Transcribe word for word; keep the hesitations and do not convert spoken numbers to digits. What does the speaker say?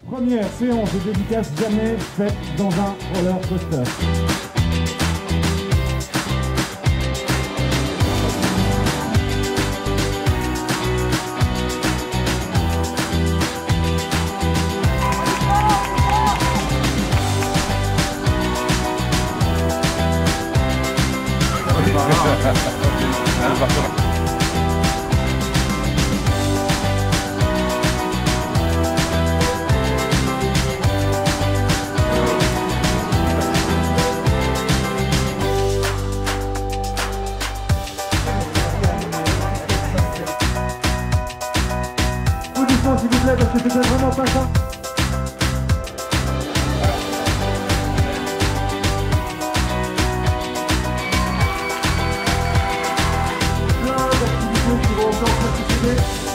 Première séance de dédicace jamais faite dans un roller coaster. Applaudissements s'il vous plaît parce que c'était vraiment pas ça. Plein d'activités qui vont encore se succéder.